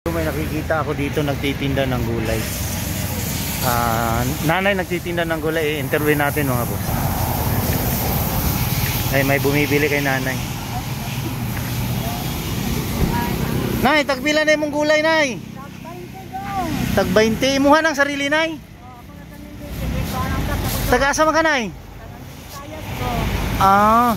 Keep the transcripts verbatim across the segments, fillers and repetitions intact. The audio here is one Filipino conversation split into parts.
May nakikita ako dito nagtitinda ng gulay. Uh, nanay nagtitinda ng gulay, i-interview natin mga boss. Ay, may bumibili kay nanay. Nay, tagpila na yung gulay, nay. Tag twenty. Imuha ng sarili, nay. Taga-asa man ka, nay? Ah.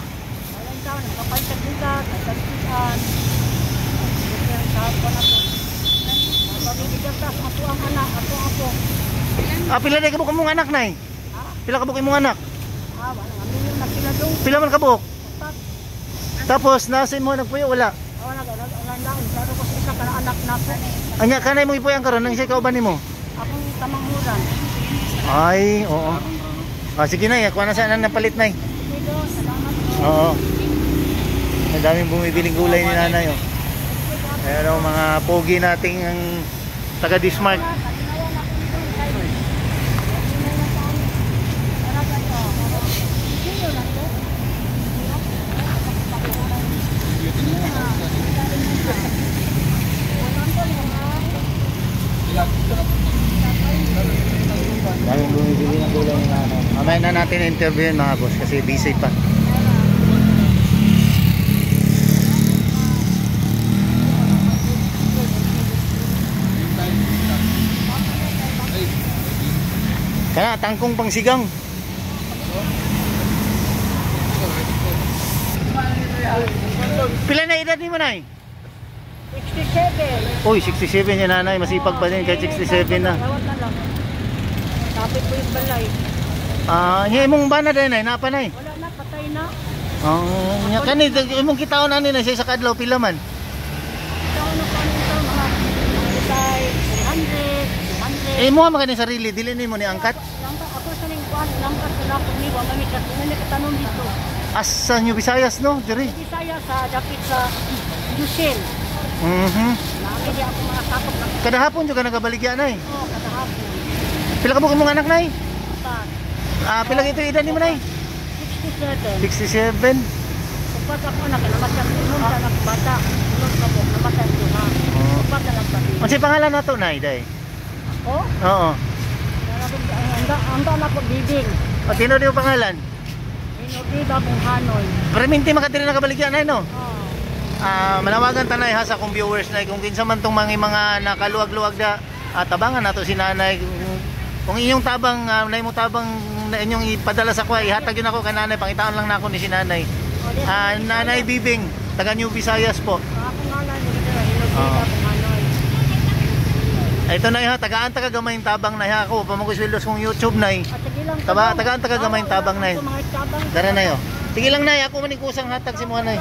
Ah, pila na kabuk imong anak, nay? Pila kabuk imong anak? Pila man kabuk? Tapos nasa imo nagpuyo wala? Anya kanay mo ipuyan karon nang siya kauban nimo? Akong tamanghuran. Ay, oo. Ah, sige na, kuha na sana ng palit, nay. Oo. Ang daming bumibiling gulay ni nanay, oh. Ayan o, mga pogi nating ang taga Dismart. Daming bumibili ng gulay ni nanay. Mamaya na natin interviewin mga boss kasi busy pa. Kana tangkong pangsigang. Pila na edad ni mo, nay? sixty-seven. Uy, sixty-seven yung nanay. Masipag pa din kahit sixty-seven na. Tapit po yung balay. Ah, niya imong bana din, nay? Napa, nay? Wala na, patay na. Oh, nya kani imong kitaon ani na siya sa kadlaw pila man? Ito na pa nito mga three hundred, two hundred. Eh mo man kani sarili dili nimo ni angkat? Langka ako sa ning kuan, langka sa lapod ni wa mamit at nani katanong dito. Asa nyo Visayas no, diri? Bisaya sa dapit sa Lucien. Mhm. Nami di ako mga sakop na. Kada hapon jud ka nagabaligya, nay? Oo, kada hapon. Pila ka mo imong anak, nay? Apat. Ah, pila ito edad nimo, nay? sixty-seven. sixty-seven. Upat ako na kinamatyan ko sa anak bata. Sunod ka po, namatyan ko na. Upat na lang pati. Ano si pangalan nato, nay, day? Ako? Oo. Anda, anda na po bibing. O tino di mo pangalan? Inodida kong Hanoy. Perminti makadiri nagabaligya, nay, no? Oo. Ah, manawagan tanay ha sa kung viewers na kung kinsa man tong mga mga nakaluwag-luwag da at tabangan nato si nanay. Kung inyong tabang uh, nay mo tabang na inyong ipadala sa kuha, ihatag yun ako kay nanay, pangitaon lang nako ni si nanay. Ah, Nanay Bibing, taga New Visayas po. Ako nga lang yung inodida kong Hanoy. Ito na ha, tagaan taga gamayng tabang na ha ako, pamagusweldos kong YouTube nay. Taba tagaan taga gamayng tabang nay. Dara na yo. Sige lang, nay, ako man kusang hatag si mo, nay.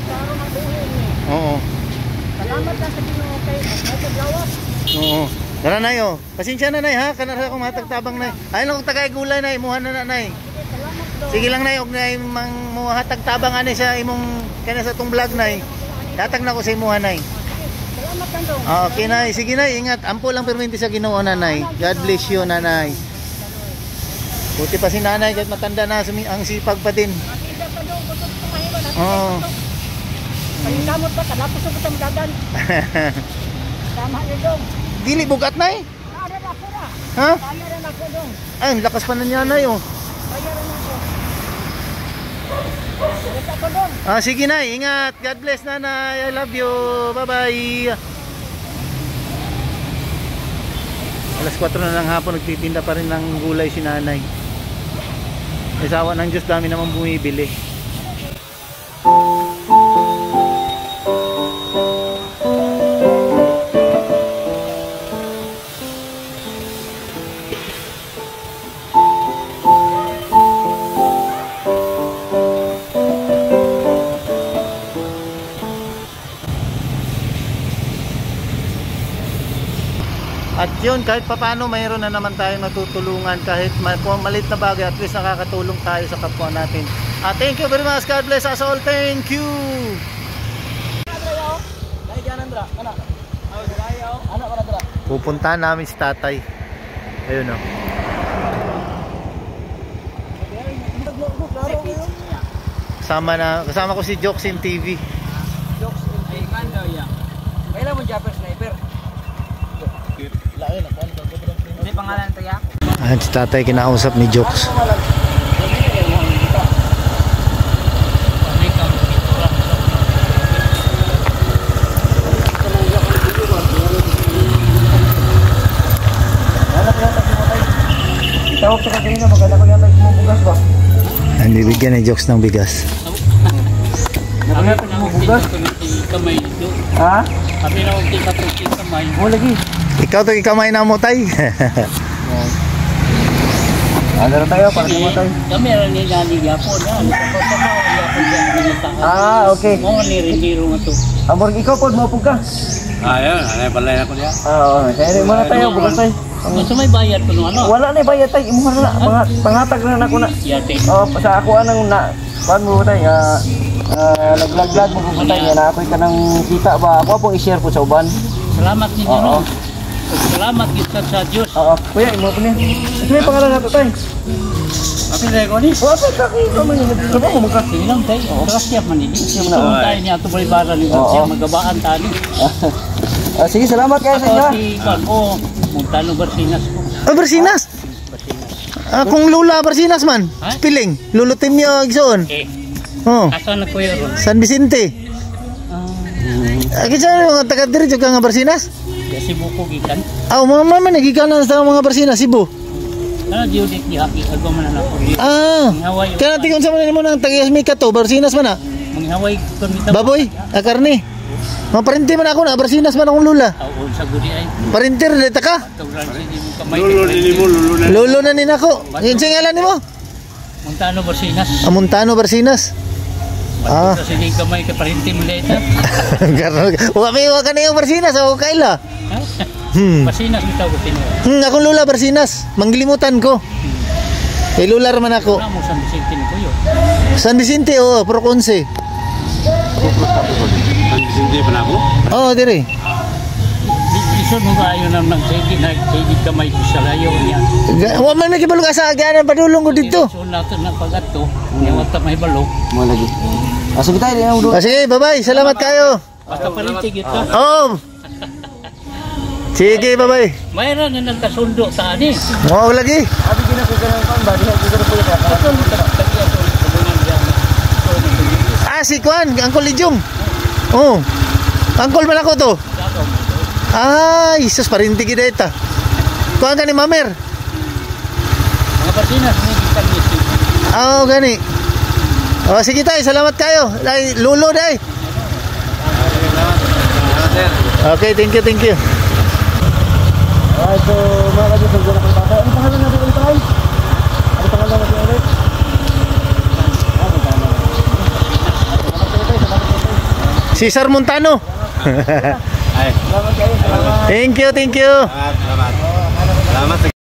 Oo. Salamat lang sa Ginoo kay naglawas. Oo. Dara na yo. Pasensya na, nay, ha. Kana ra akong hatag tabang, nay. Ayun lang tagay gulay, nay. Imuha na na, nay. Sige lang, nay, og nay mang mo hatag tabang ani sa imong kana sa tong vlog, nay. Hatag na ko sa imuha, nay. Salamat lang dong. Ah, okay, nay. Sige, nay, ingat. Ampo lang perminti sa Ginoo, nanay. God bless you, nanay. Buti pa si nanay, kahit matanda na ang sipag pa din. Oo. Palingamot pa, talapos ko sa magagan. Tama niyo dong. Dili bugat, nay? Kaya na ako na. Ha? Kaya na ako dong. Ay, lakas pa na niya, nay, oh. Kaya na ako. Kaya ako dong. Ah, sige, nay. Ingat. God bless, nanay. I love you. Bye-bye. Alas kwatro na ng hapon, nagtitinda pa rin ng gulay si nanay. Isawa ng Diyos, dami naman bumibili. At yun, kahit papano mayroon na naman tayong natutulungan, kahit maliit na bagay, at least nakakatulong tayo sa kapwa natin. Uh, thank you very much. God bless us all. Thank you. Pupuntahan namin si tatay. Ayun o. Kasama, na, kasama ko si Joxin T V. Joxin T V. Kailan mo Japper Sniper? pangalan to ya? Ayan si tatay kinausap ni Jokes. Tawag sa kanina, maganda ko yata yung bugas ba? Ayan, bibigyan ni Jokes ng bigas. Nakaya ko yung bugas? Kamay ito. Ha? Kami na huwag kita ito kamay. Oo lagi. Ikaw to ikamay na mo tay. Ano na tayo para tumatay? Kami rin ni Nani Yapon. Ano sa kota mo? Yapon dyan. Minatahan. Ah, okay. Mo ni Rindiro nga to. Amor, ikaw po, mapog ka. Ah, yun. Ano yung balay ako niya? Ah, oo. Kaya rin muna tayo, bugas tayo. Gusto may bayad ko no ano? Wala na bayad tayo. Imuha na na. Mga pangatag na na ko na. Yate. Oh, sa ako anang na kuan mo tayo. Ah, ah, naglag-lag mo ko tayo na ako ka nang kita ba. Ako po i-share po sa uban. Salamat ninyo Oo. no. Salamat kita sa Diyos. Oo. Kuya, imo po niya. Ito may pangalan nato tayo. Apa yung ko ni? Wala pa ka kayo mo trabaho mo ka. Sige lang tayo. Trust man ni. Sige Sige na. tayo niya ito balibaran ni Oo. siya magabaan tani. Ah, sige, salamat kayo sa inyo. Ako si Juan ko. Montano Barsinas ko. Oh, Barsinas. Akong lula Barsinas man. Ha? Piling. Lulutin niyo igsoon. Eh, Oh, asa na ko yun? San Vicente. Ah, kinsa mga taga diri jud ka nga Barsinas? Kasi buko gikan. Aw, mga mama nagikanan sa mga Barsinas Cebu. Ano diudik ni Haki? Ako man na ako. Ah. Mangaway. Kaya natin kung sa mga mo nang taga-Yasmika to, Barsinas man ah. Mangaway ko nito. Baboy, ah, karne. Mga parinti man ako na, Barsinas man akong lula. Aon sa gudi ay. Parintir, dito ka. Tawran sa di mo kamay. Lolo ni mo lolo na. Lolo na nin ako. Yung singalan ni mo? Montano Barsinas. Amuntano, Barsinas. Ah. Sa di kamay ka parinti mo leta. Huwag may huwag ka na yung Barsinas, ako kaila. Hmm. Barsinas bitaw ko tino. Hmm, akong lula, Barsinas. Manggilimutan ko. Kay lula raman ako. Amo sa Vicente ni Kuyo. San Vicente, oo, oh, Proconce. Hindi pa na ako? Oo, oh, dire. Isun mo ba yun ang nagsaydi na saydi kamay ko sa layo niya. Ga- Huwag man nagibalo ka sa agyanan, padulong ko dito. So natin ng pagato. Niwata may balo. Mo lagi. Ah, sige tayo, yan ang Ah, sige, bye-bye. Salamat kayo. Basta parinti kita. Oo. Oh. Sige, bye-bye. Mayroon na nagkasundo sa ani. Oo, lagi. Abi gina ko ganang pan ba diha ko po ka. Ito mo tagtagya ko kabungan diyan. So nagtagya. Ah, si Kwan, Uncle Lijong. Oo. Uncle man ako to. Ay, sus, parinti kita ita. Kuhan ka ni Mamer. Mga Barsinas ni gikan ni si. Oo, gani. O, sige tayo, salamat kayo. Ay, lulo day. Okay, thank you, thank you. Ah, so mga kadyo sa guna ko bata. Ano pangalan natin ulit tayo? Ano pangalan natin ulit? Ah, Montano. Cesar Montano. Ay. Salamat kayo, salamat. Thank you, thank you. Salamat. Salamat.